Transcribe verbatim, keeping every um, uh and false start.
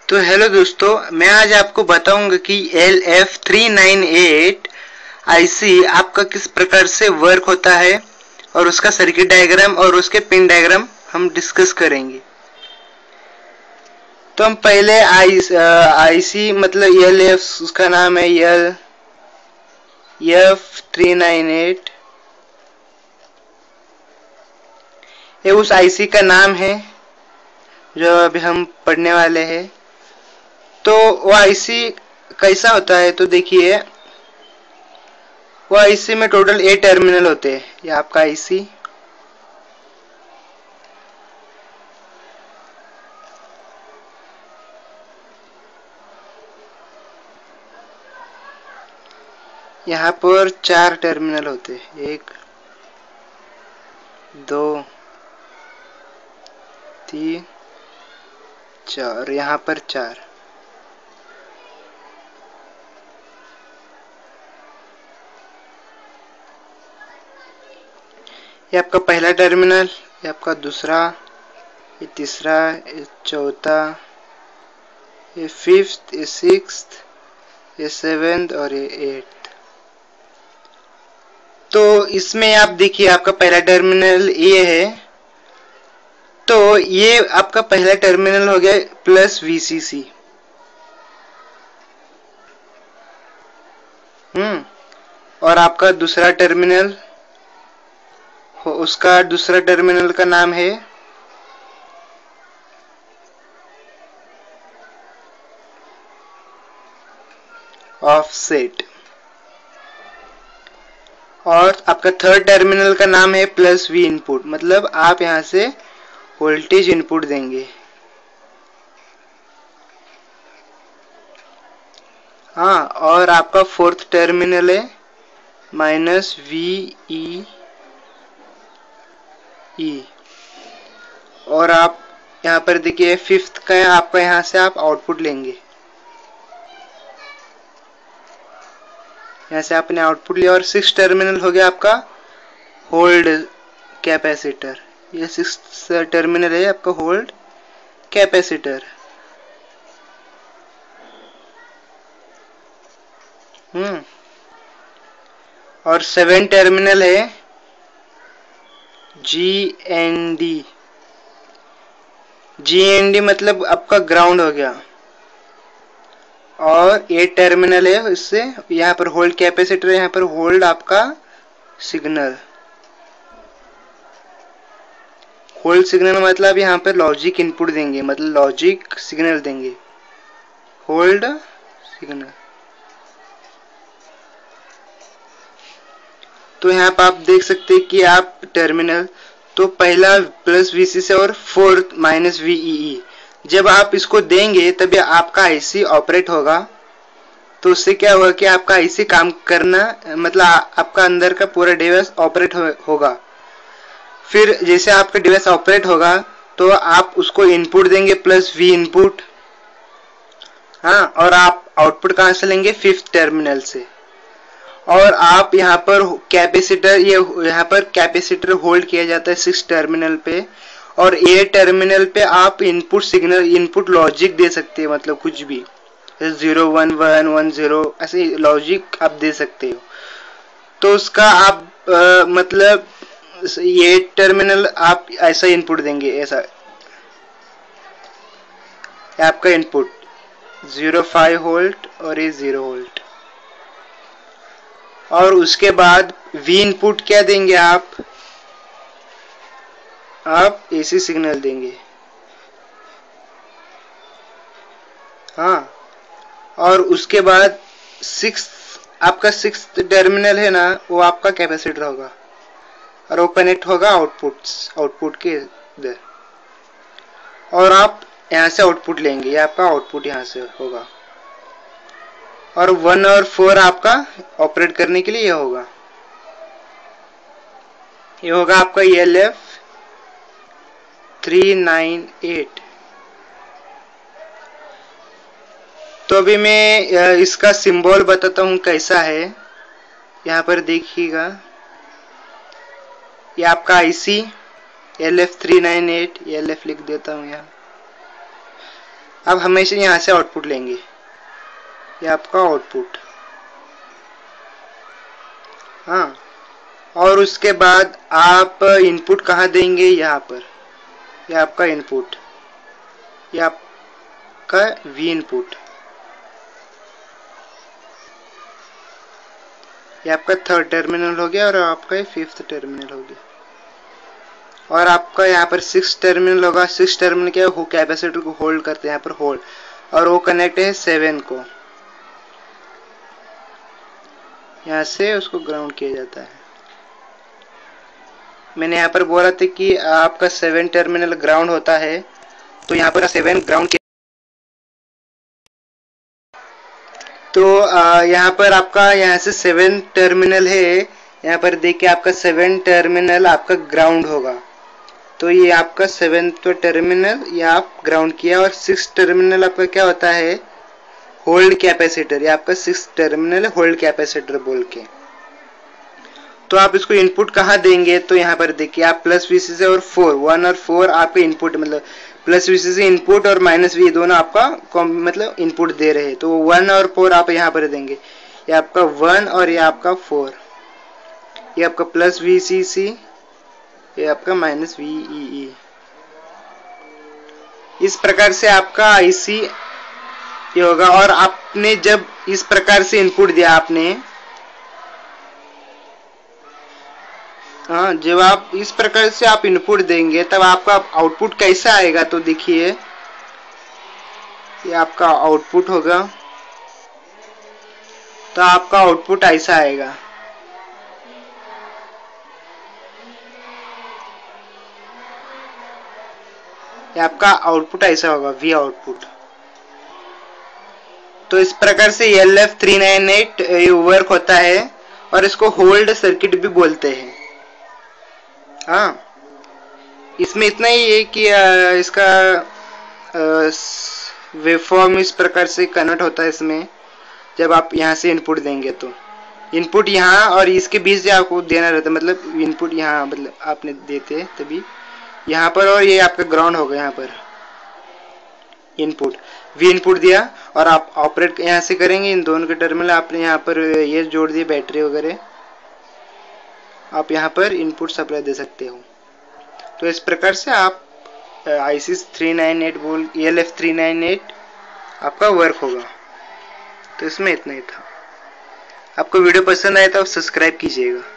तो हेलो दोस्तों, मैं आज आपको बताऊंगा कि L F three nine eight IC आपका किस प्रकार से वर्क होता है और उसका सर्किट डायग्राम और उसके पिन डायग्राम हम डिस्कस करेंगे। तो हम पहले आई आईसी मतलब एल एफ, उसका नाम है L F three nine eight, ये उस आईसी का नाम है जो अभी हम पढ़ने वाले हैं। तो वो आईसी कैसा होता है, तो देखिए वो आईसी में टोटल एट टर्मिनल होते हैं। ये आपका आईसी यहाँ पर चार टर्मिनल होते हैं, एक दो तीन चार, यहाँ पर चार। ये आपका पहला टर्मिनल, ये आपका दूसरा, ये तीसरा, ये चौथा, ये फिफ्थ, ये सिक्स्थ, ये सेवेंथ और ये एट्थ। तो इसमें आप देखिए आपका पहला टर्मिनल ये है, तो ये आपका पहला टर्मिनल हो गया प्लस वीसीसी। हम्म और आपका दूसरा टर्मिनल, उसका दूसरा टर्मिनल का नाम है ऑफसेट, और आपका थर्ड टर्मिनल का नाम है प्लस वी इनपुट, मतलब आप यहां से वोल्टेज इनपुट देंगे। हाँ, और आपका फोर्थ टर्मिनल है माइनस वी ई ई, और आप यहाँ पर देखिए फिफ्थ का है आपका, यहाँ से आप आउटपुट लेंगे। यहाँ से आपने आउटपुट लिया, और सिक्स टर्मिनल हो गया आपका होल्ड कैपेसिटर। ये सिक्स टर्मिनल है आपका होल्ड कैपेसिटर। हम्म और सेवन टर्मिनल है G N D. G N D मतलब आपका ग्राउंड हो गया, और एट टर्मिनल है इससे, यहाँ पर होल्ड कैपेसिटर, यहाँ पर होल्ड आपका सिग्नल। होल्ड सिग्नल मतलब यहाँ पर लॉजिक इनपुट देंगे, मतलब लॉजिक सिग्नल देंगे, होल्ड सिग्नल। तो यहाँ पर आप देख सकते हैं कि आप टर्मिनल, तो पहला प्लस वीसीसी और फोर्थ माइनस वीई, जब आप इसको देंगे तभी आपका आईसी ऑपरेट होगा। तो उससे क्या होगा कि आपका आईसी काम करना, मतलब आपका अंदर का पूरा डिवाइस ऑपरेट हो, होगा। फिर जैसे आपका डिवाइस ऑपरेट होगा तो आप उसको इनपुट देंगे प्लस वी इनपुट। हाँ, और आप आउटपुट कहाँ से लेंगे? फिफ्थ टर्मिनल से। और आप यहाँ पर कैपेसिटर, ये यहाँ पर कैपेसिटर होल्ड किया जाता है सिक्स टर्मिनल पे, और ए टर्मिनल पे आप इनपुट सिग्नल, इनपुट लॉजिक दे सकते हैं, मतलब कुछ भी zero one one one zero ऐसे लॉजिक आप दे सकते हो। तो उसका आप आ, मतलब ये टर्मिनल आप ऐसा इनपुट देंगे, ऐसा आपका इनपुट जीरो फाइव वोल्ट और ये जीरो वोल्ट। और उसके बाद वी इनपुट क्या देंगे आप आप एसी सिग्नल देंगे। हाँ, और उसके बाद सिक्स आपका सिक्स टर्मिनल है ना, वो आपका कैपेसिटर होगा, और वो कनेक्ट होगा आउटपुट आउटपुट के इधर, और आप यहाँ से आउटपुट लेंगे, ये आपका आउटपुट यहाँ से होगा। और वन और फोर आपका ऑपरेट करने के लिए ये होगा, ये होगा आपका L F three nine eight. तो अभी मैं इसका सिंबल बताता हूँ कैसा है। यहाँ पर देखिएगा, ये आपका IC L F three nine eight, L F लिख देता हूँ यहाँ। अब हमेशा यहाँ से आउटपुट लेंगे, ये आपका आउटपुट। हाँ, और उसके बाद आप इनपुट कहाँ देंगे, यहाँ पर, ये आपका इनपुट, ये आपका वी इनपुट, ये आपका थर्ड टर्मिनल हो गया और आपका फिफ्थ टर्मिनल हो गया। और आपका यहाँ पर सिक्स टर्मिनल होगा। सिक्स टर्मिनल क्या है, कैपेसिटर को होल्ड करते हैं यहाँ पर होल्ड, और वो कनेक्ट है सेवन को, यहाँ से उसको ग्राउंड किया जाता है। मैंने यहाँ पर बोला था कि आपका सेवन टर्मिनल ग्राउंड होता है, तो यहाँ पर सेवन ग्राउंड किया। तो आ, यहाँ पर आपका यहाँ से सेवन टर्मिनल है, यहाँ पर देखिए आपका सेवन टर्मिनल आपका ग्राउंड होगा, तो ये आपका सेवेंथ टर्मिनल ये आप ग्राउंड किया। और सिक्स टर्मिनल आपका क्या होता है, होल्ड कैपेसिटर, ये आपका सिक्स टर्मिनल होल्ड कैपेसिटर बोल के। तो आप इसको इनपुट कहाँ देंगे, तो यहाँ पर देखिए आप प्लस वीसी से और फोर, वन और फोर आपके इनपुट, मतलब प्लस वीसी से इनपुट और माइनस वी दोनों आपका मतलब इनपुट दे रहे हैं, तो वन और फोर आप यहाँ पर देंगे, ये आपका वन और ये आपका फोर, ये आपका प्लस वीसीसी, ये आपका माइनस वीईई। इस प्रकार से आपका आईसी ये होगा। और आपने जब इस प्रकार से इनपुट दिया आपने, हाँ, जब आप इस प्रकार से आप इनपुट देंगे तब आपका आउटपुट कैसा आएगा, तो देखिए ये आपका आउटपुट होगा, तो आपका आउटपुट ऐसा आएगा। ये आपका आउटपुट ऐसा होगा, वी आउटपुट। तो इस प्रकार से L F three nine eight work होता है, और इसको होल्ड सर्किट भी बोलते हैं। हाँ, इसमें इतना ही है कि इसका वेवफॉर्म इस प्रकार से कन्वर्ट होता है इसमें, जब आप यहाँ से इनपुट देंगे तो इनपुट यहाँ और इसके बीच से आपको देना रहता है, मतलब इनपुट यहाँ मतलब आपने देते तभी यहाँ पर, और ये आपका ग्राउंड होगा, यहाँ पर इनपुट वी इनपुट दिया, और आप ऑपरेट यहाँ से करेंगे इन दोनों के टर्मिनल, आपने यहाँ पर ये जोड़ दिए बैटरी वगैरह, आप यहाँ पर इनपुट सप्लाई दे सकते हो। तो इस प्रकार से आप आईसी थ्री नाइन एट बोल L F three nine eight आपका वर्क होगा। तो इसमें इतना ही था। आपको वीडियो पसंद आया तो सब्सक्राइब कीजिएगा।